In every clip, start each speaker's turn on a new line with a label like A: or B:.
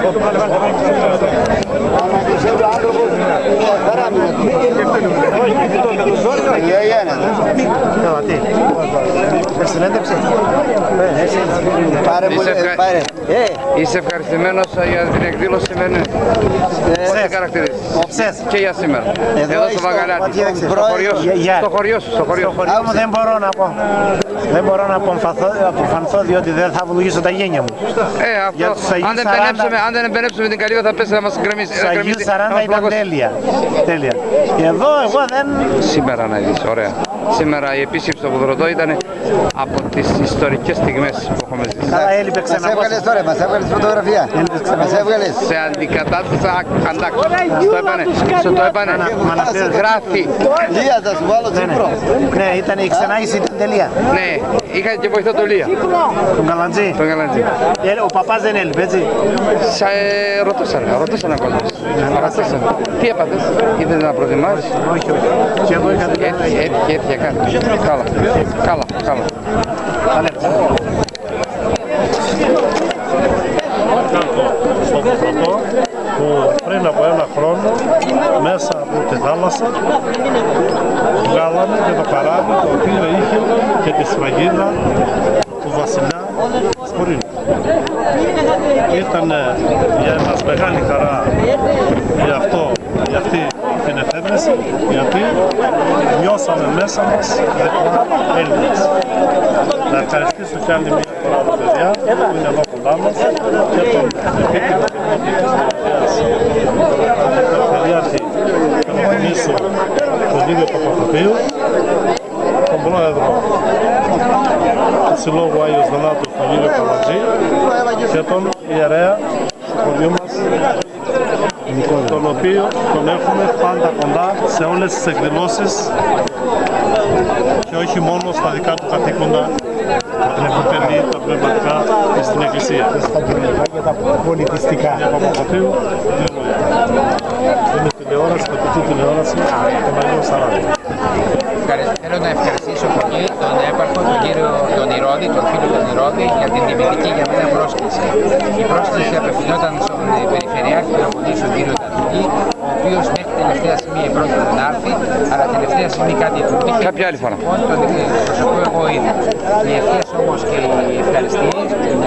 A: Είσαι ευχαριστημένος για την εκδήλωση σήμερα. Πώς την χαρακτηρίζεις? Και για σήμερα. Εδώ στο Βαγαλάτι. Στο χωριό σου.
B: Δεν μπορώ να πω. Δεν μπορώ να αποφανθώ διότι δεν θα βοηθήσω τα γένια μου.
A: Αν δεν εμπενέψουμε την καλύβα θα πέσει να μας γκρεμίσει.
B: Στα Αγίου 40 ήταν τέλεια. Και εδώ εγώ δεν...
A: Σήμερα να δεις, ωραία. Σήμερα η επίσκεψη στο Κουδροτό ήταν από τις ιστορικές στιγμές που έχουμε ζήσει.
B: Καλά, έλειπε ξανά.
C: Μας έβγαλες τώρα, μας έβγαλες φωτογραφία. Μας έβγαλες.
A: Σε αντικατάστασα αντάξω. Στο το έπανε. Γράφει.
C: Λία, θα σου βάλω Τσίπρο.
B: Ναι, ήταν η ξενάγηση ήταν τελεία.
A: Ναι, είχα και βοηθό το Λία.
B: Τον Καλαντζή. Ο παπάς δεν έλειπε, έτσι.
A: Ρωτούσαν κόσμος. Τι έπαθες, ήθελες να προτιμάσεις?
B: Όχι. Και εγώ είχα
A: Έτυχε κάτι. Καλά.
D: Στο Κουδροτό που πριν από ένα χρόνο μέσα από τη θάλασσα βγάλαμε και το καράβι το οποίο είχε και τη σφραγίδα του βασιλιά Σπορίνου. Ήταν για μας μεγάλη χαρά για αυτή την εφεύρεση, γιατί νιώσαμε μέσα μας Έλληνες. Να ευχαριστήσω κι άλλη μία φορά τα παιδιά που είναι εδώ κοντά μας και τον επίτιμο Περιφερειάρχη Πελοποννήσου, τον κύριο Παπαθοπίου, τον πρόεδρο του Συλλόγου Άγιος Δανάτος, τον κύριο Καλαντζή, και τον ιερέα του χωριού μας, τον οποίο τον έχουμε πάντα κοντά σε όλες τις εκδηλώσεις και όχι μόνο στα δικά του καθήκοντα, την επιτελή, τα πνευματικά και στην Εκκλησία.
B: Στα κοινωνικά και τα πολιτιστικά.
D: Για Παπαθοπίου, είναι τηλεόραση, τοπική τηλεόραση, το Μαγείο Σαράντα.
E: Θέλω να ευχαριστήσω πολύ τον έπαρχο, τον κύριο τον Ηρώδη, τον φίλο τον Ηρώδη, για την τιμητική για μένα πρόσκληση. Η πρόσκληση απευθυνόταν στον Περιφερειάρχη Πελοποννήσου, τον κύριο Τατουλή, ο οποίος μέχρι τελευταία στιγμή πρόκειται να έρθει, αλλά τελευταία στιγμή κάτι του.
A: Κάποια άλλη φορά.
E: Τον προσωπώ εγώ ήδη. Οι ευχές όμως και οι ευχαριστίες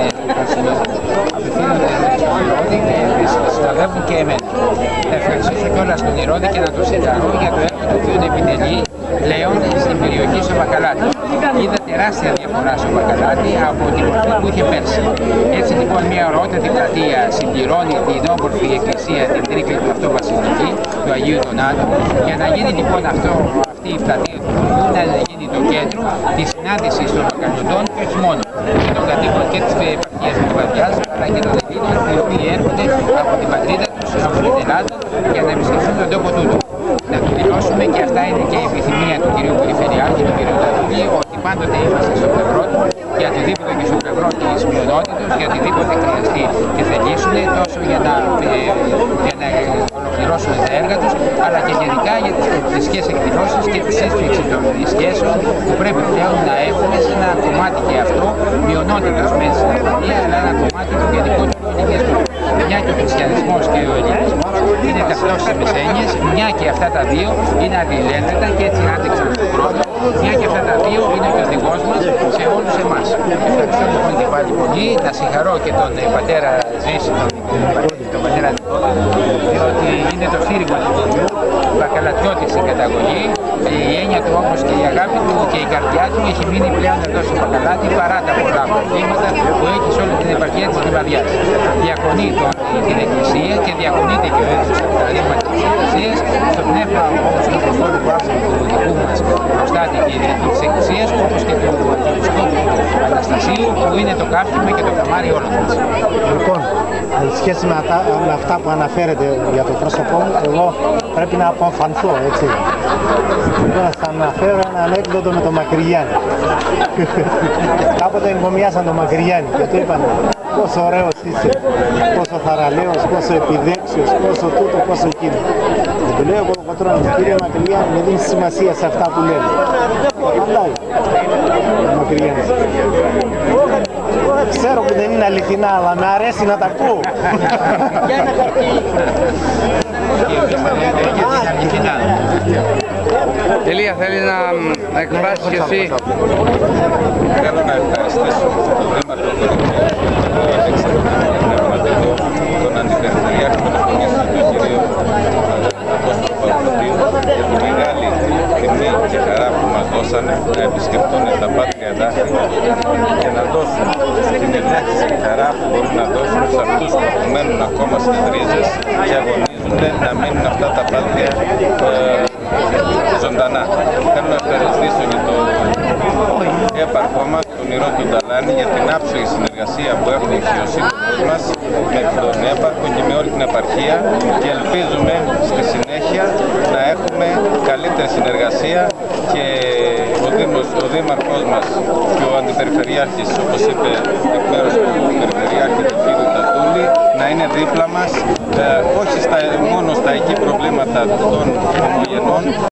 E: απευθύνονται στον Ηρώδη και συνοδεύουν και εμένα. Θα ευχαριστήσω κιόλας τον Ηρώδη και να τον συγχαρώ για το έργο το οποίο επιτελεί πλέον στην περιοχή στο Μπακαλάτι. Είδα τεράστια διαφορά στο Μπακαλάτι από την μορφή που είχε πέρσι. Έτσι λοιπόν μια ωραιότατη πλατεία συμπληρώνει την όμορφη εκκλησία, την τρίκλητη αυτό βασιλική του Αγίου Δονάτου. Για να γίνει λοιπόν αυτή η πλατεία του Θεού, να γίνει το κέντρο της συνάντησης των Μπακαλιωτών και όχι μόνο και των κατοίκων και της επαρχίας του Βαδιάς, αλλά και των Ελλήνων οι οποίοι έρχονται από την πατρίδα τους, από την Ελλάδα, για να επισκεφθούν τον τόπο τούτο. Να το δηλώσουμε, και αυτά είναι και η επιθυμία του κυρίου Περιφερειάρχη, του κυρίου Τατουλή, ότι πάντοτε είμαστε στο πλευρό του, για οτιδήποτε και στο πλευρό της μειονότητας, για οτιδήποτε χρειαστεί και θελήσουν, τόσο για να ολοκληρώσουν τα έργα τους, αλλά και γενικά για τις πολιτιστικές εκδηλώσεις και τη σύσφυξη των σχέσεων που πρέπει πλέον να έχουμε σε ένα κομμάτι και αυτό, μειονότητας μέσα στην Αλβανία, αλλά ένα κομμάτι του γενικότερου ελληνισμού. Μια και ο χριστιανισμός και ο ελληνισμός είναι ταυτόσιμες έννοιες, μια και αυτά τα δύο είναι αντιλένδετα και έτσι άντεξαν τον χρόνο, μια και αυτά τα δύο είναι ο οδηγός μας σε όλους εμάς. Ευχαριστώ λοιπόν και πάλι πολύ, να συγχαρώ και τον πατέρα Ζήση, τον πατέρα Νικόλα, διότι είναι το στήριγμα του χωριού, Μπακαλατιώτης στην καταγωγή, η έννοια του όμως και η αγάπη του και η καρδιά του έχει μείνει πλέον εδώ στο Μπακαλάτι παρά τα πολλά προβλήματα που έχει σε όλη την επαρχία της Λιβαδιάς. Διακονεί την Εκκλησία και διακονείται και ο έδωσης από τα ρήματα της Εκκλησίας στο πνεύμα όπως του Αποστόλου Παύλου του δικού μας προστάτη και ιδρυτή της Εκκλησίας, όπως και του Αρχιεπισκόπου Αναστασίου που είναι το καύχημα και το καμάρι όλων μας.
B: Λοιπόν, σε σχέση με αυτά που αναφέρετε για το πρόσωπό μου, εγώ πρέπει να αποφανθώ, έτσι. Τώρα θα αναφέρω ένα ανέκδοτο με τον Μακρυγιάννη. Κάποτε εγκομιάσαν τον Μακρυγιάννη και του είπαν πόσο ωραίος είσαι, πόσο θαραλέος, πόσο επιδέξιος, πόσο τούτο, πόσο εκείνο. Και του λέει ο κολοκοτρώνης, κύριε Μακρυγιάννη, μην δίνεις σημασία σε αυτά που λένε. Μακρυγέννης. Ξέρω που δεν είναι αληθινά, αλλά με αρέσει να τα ακούω.
A: Ηλία, θέλεις να εκφράσεις και εσύ?
F: Θέλω να ευχαριστήσω τον Δήμαρχο τον Αντιπεριφερειάρχη των Οικονομικών, τον κύριο Απόστολο Παπαδοπίου, για τη μεγάλη τιμή και χαρά που μας δώσανε να επισκεφτούν τα Πάτρια Δάφη και να δώσουν την ελάχιστη χαρά που μπορούν να δώσουν σε αυτούς που απομένουν ακόμα στις ρίζες και αγωνίζονται να μείνουν αυτά τα Πάτρια ζωντανά. Θέλω να ευχαριστήσω για το έπαρχό μας, τον Ηρώ του Νταλάνη, για την άψογη συνεργασία που έχουμε και ο σύντομος μας με τον έπαρχο και με όλη την επαρχία και ελπίζουμε στη συνέχεια να έχουμε καλύτερη συνεργασία και ο Δήμαρχός μας και ο Αντιπεριφερειάρχης, όπως είπε εκ μέρους του Περιφερειάρχη του κ. Τατούλη, να είναι δίπλα μας, όχι μόνο στα εκεί προβλήματα των ομογενών,